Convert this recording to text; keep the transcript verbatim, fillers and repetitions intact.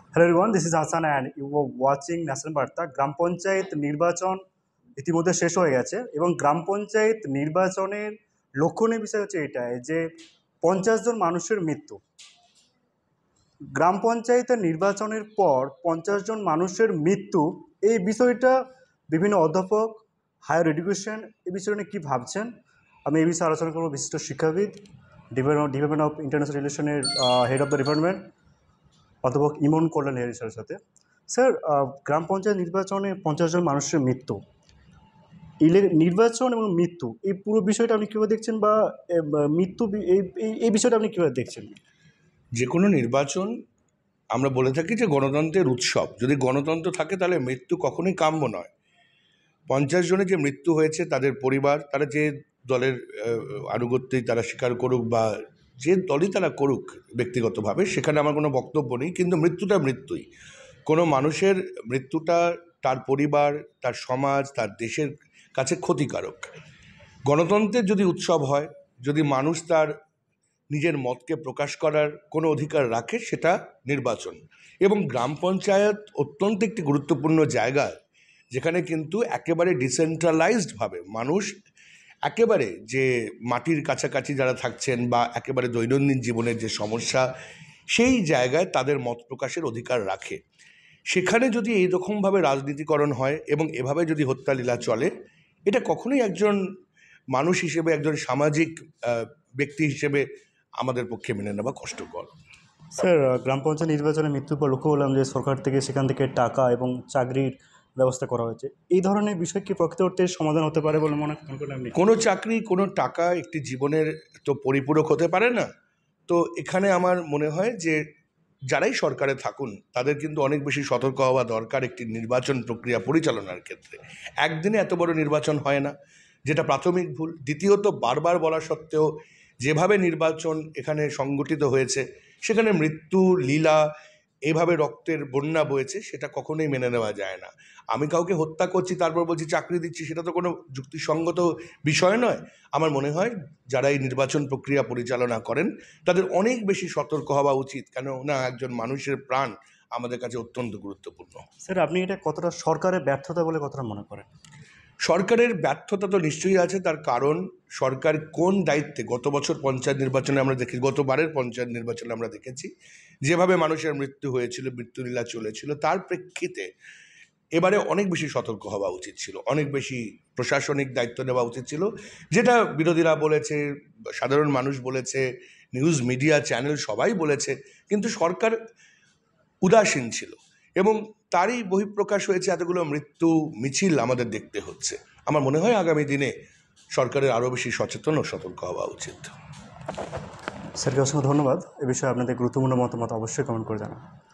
Hello everyone, this is Hassan and you are watching National Barta. গ্রাম পঞ্চায়েত নির্বাচন ইতিমধ্যে শেষ হয়ে গেছে এবং গ্রাম পঞ্চায়েত নির্বাচনের লক্ষণীয় বিষয় হচ্ছে এটাই যে পঞ্চাশ জন মানুষের মৃত্যু। গ্রাম পঞ্চায়েতের নির্বাচনের পর পঞ্চাশ জন মানুষের মৃত্যু, এই বিষয়টা বিভিন্ন অধ্যাপক, হায়ার এডুকেশন এই বিষয় নিয়ে কী ভাবছেন, আমি এই বিষয়ে আলোচনা করব বিশিষ্ট শিক্ষাবিদ, ডিপার্টমেন্ট অফ ইন্টারন্যাশনাল রিলেশনের হেড অফ দ্য ডিপার্টমেন্ট অধ্যাপক ইমন কল্যাণ লাহিড়ী স্যারের সাথে। স্যার, গ্রাম পঞ্চায়েত নির্বাচনে পঞ্চাশ জন মানুষের মৃত্যু, ইলে নির্বাচন এবং মৃত্যু এই পুরো বিষয়টা আপনি কীভাবে দেখছেন, বা মৃত্যু এই এই বিষয়টা আপনি কীভাবে দেখছেন? যে কোনো নির্বাচন আমরা বলে থাকি যে গণতন্ত্রের উৎসব। যদি গণতন্ত্র থাকে তাহলে মৃত্যু কখনোই কাম্য নয়। পঞ্চাশ জনের যে মৃত্যু হয়েছে তাদের পরিবার, তারা যে দলের আনুগত্যই তারা স্বীকার করুক বা যে দলই তারা করুক ব্যক্তিগতভাবে, সেখানে আমার কোনো বক্তব্য নেই, কিন্তু মৃত্যুটা মৃত্যুই। কোনো মানুষের মৃত্যুটা তার পরিবার, তার সমাজ, তার দেশের কাছে ক্ষতিকারক। গণতন্ত্রের যদি উৎসব হয়, যদি মানুষ তার নিজের মতকে প্রকাশ করার কোনো অধিকার রাখে, সেটা নির্বাচন। এবং গ্রাম পঞ্চায়েত অত্যন্ত একটি গুরুত্বপূর্ণ জায়গা, যেখানে কিন্তু একেবারে ডিসেন্ট্রালাইজডভাবে মানুষ একেবারে যে মাটির কাছাকাছি যারা থাকছেন বা একেবারে দৈনন্দিন জীবনের যে সমস্যা, সেই জায়গায় তাদের মত প্রকাশের অধিকার রাখে। সেখানে যদি এইরকমভাবে রাজনীতিকরণ হয় এবং এভাবে যদি হত্যালীলা চলে, এটা কখনোই একজন মানুষ হিসেবে, একজন সামাজিক ব্যক্তি হিসেবে আমাদের পক্ষে মেনে নেওয়া কষ্টকর। স্যার, গ্রাম পঞ্চায়েত নির্বাচনে মৃত্যুর পর লক্ষ্য করলাম যে সরকার থেকে সেখান থেকে টাকা এবং চাকরির ব্যবস্থা করা হয়েছে। এই ধরনের বিষয় কি প্রকৃত অর্থে সমাধান হতে পারে বলে মনে করেন আপনি? কোনো চাকরি, কোনো টাকা একটি জীবনের তো পরিপূরক হতে পারে না। তো এখানে আমার মনে হয় যে যারাই সরকারে থাকুন তাদের কিন্তু অনেক বেশি সতর্ক হওয়া দরকার একটি নির্বাচন প্রক্রিয়া পরিচালনার ক্ষেত্রে। একদিনে এত বড় নির্বাচন হয় না, যেটা প্রাথমিক ভুল। দ্বিতীয়ত, বারবার বলা সত্ত্বেও যেভাবে নির্বাচন এখানে সংগঠিত হয়েছে, সেখানে মৃত্যু লীলা, এভাবে রক্তের বন্যা বয়েছে, সেটা কখনোই মেনে নেওয়া যায় না। আমি কাউকে হত্যা করছি তারপর বলছি চাকরি দিচ্ছি, সেটা তো কোনো যুক্তিসঙ্গত বিষয় নয়। আমার মনে হয় যারা এই নির্বাচন প্রক্রিয়া পরিচালনা করেন তাদের অনেক বেশি সতর্ক হওয়া উচিত, কেন না একজন মানুষের প্রাণ আমাদের কাছে অত্যন্ত গুরুত্বপূর্ণ। স্যার, আপনি এটা কতটা সরকারের ব্যর্থতা বলে কতটা মনে করেন? সরকারের ব্যর্থতা তো নিশ্চয়ই আছে। তার কারণ, সরকার কোন দায়িত্বে, গত বছর পঞ্চায়েত নির্বাচনে আমরা দেখি, গতবারের পঞ্চায়েত নির্বাচনে আমরা দেখেছি যেভাবে মানুষের মৃত্যু হয়েছিল, মৃত্যুলীলা চলেছিল, তার প্রেক্ষিতে এবারে অনেক বেশি সতর্ক হওয়া উচিত ছিল, অনেক বেশি প্রশাসনিক দায়িত্ব নেওয়া উচিত ছিল, যেটা বিরোধীরা বলেছে, সাধারণ মানুষ বলেছে, নিউজ মিডিয়া চ্যানেল সবাই বলেছে, কিন্তু সরকার উদাসীন ছিল এবং তারই বহিঃপ্রকাশ হয়েছে এতগুলো মৃত্যু মিছিল আমাদের দেখতে হচ্ছে। আমার মনে হয় আগামী দিনে সরকারের আরও বেশি সচেতন ও সতর্ক হওয়া উচিত। স্যারকে অসংখ্য ধন্যবাদ। এ বিষয়ে আপনাদের গুরুত্বপূর্ণ মতামত অবশ্যই কমেন্ট করে জানান।